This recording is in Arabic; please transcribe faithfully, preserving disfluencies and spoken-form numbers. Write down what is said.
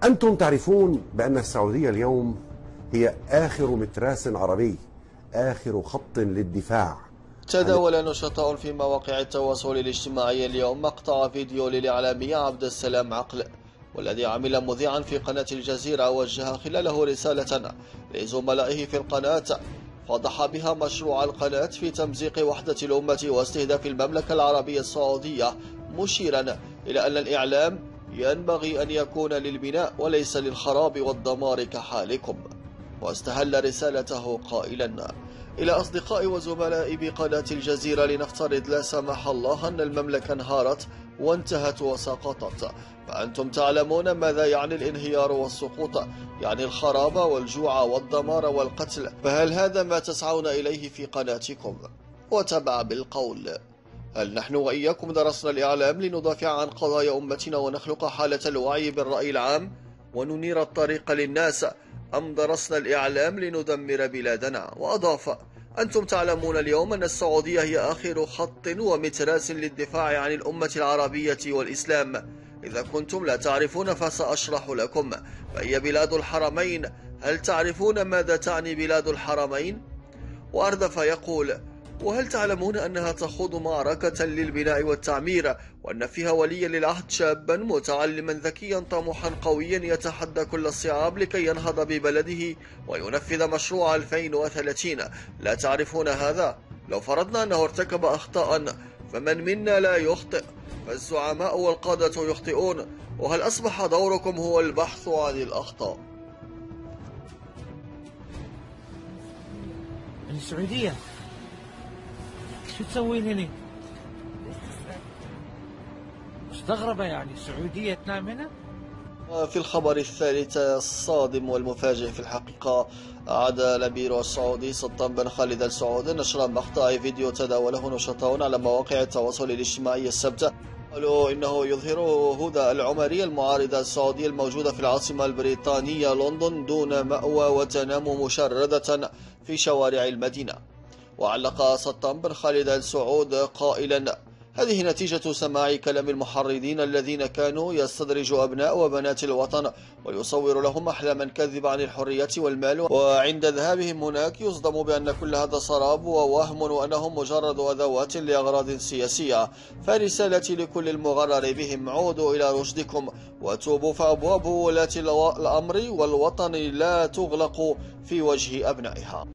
أنتم تعرفون بأن السعودية اليوم هي آخر متراس عربي، آخر خط للدفاع. تداول نشطاء في مواقع التواصل الاجتماعي اليوم مقطع فيديو للإعلامي عبد السلام عقل، والذي عمل مذيعا في قناة الجزيرة وجه خلاله رسالة لزملائه في القناة فضح بها مشروع القناة في تمزيق وحدة الأمة واستهداف المملكة العربية السعودية، مشيرا إلى أن الإعلام ينبغي أن يكون للبناء وليس للخراب والدمار كحالكم. واستهل رسالته قائلا: إلى أصدقائي وزملائي بقناة الجزيرة، لنفترض لا سمح الله أن المملكة انهارت وانتهت وسقطت، فأنتم تعلمون ماذا يعني الانهيار والسقوط، يعني الخراب والجوع والدمار والقتل، فهل هذا ما تسعون إليه في قناتكم؟ وتبع بالقول: هل نحن وإياكم درسنا الإعلام لندافع عن قضايا أمتنا ونخلق حالة الوعي بالرأي العام وننير الطريق للناس، أم درسنا الإعلام لندمر بلادنا؟ وأضاف: أنتم تعلمون اليوم أن السعودية هي آخر خط ومتراس للدفاع عن الأمة العربية والإسلام. إذا كنتم لا تعرفون فسأشرح لكم. فهي بلاد الحرمين. هل تعرفون ماذا تعني بلاد الحرمين؟ وأردف يقول: وهل تعلمون أنها تخوض معركة للبناء والتعمير، وأن فيها وليا للعهد شابا متعلما ذكيا طموحا قويا يتحدى كل الصعاب لكي ينهض ببلده وينفذ مشروع ألفين وثلاثين؟ لا تعرفون هذا؟ لو فرضنا أنه ارتكب أخطاء، فمن منا لا يخطئ؟ فالزعماء والقادة يخطئون، وهل أصبح دوركم هو البحث عن الأخطاء؟ السعودية شو تسوين هنا؟ مستغربة يعني السعودية تنام هنا؟ في الخبر الثالث الصادم والمفاجئ في الحقيقة، أعاد الأمير السعودي سلطان بن خالد آل سعود نشر مقطع فيديو تداوله نشطاء على مواقع التواصل الاجتماعي السبت، قالوا إنه يظهر هدى العمري المعارضة السعودية الموجودة في العاصمة البريطانية لندن دون مأوى وتنام مشردة في شوارع المدينة. وعلق سلطان بن خالد آل سعود قائلا: هذه نتيجة سماع كلام المحرضين الذين كانوا يستدرج أبناء وبنات الوطن ويصور لهم أحلاما كاذبة عن الحرية والمال، وعند ذهابهم هناك يصدم بأن كل هذا سراب ووهم وأنهم مجرد أدوات لأغراض سياسية. فرسالتي لكل المغرر بهم: عودوا إلى رشدكم وتوبوا، فأبواب ولاة الأمر والوطن لا تغلق في وجه أبنائها.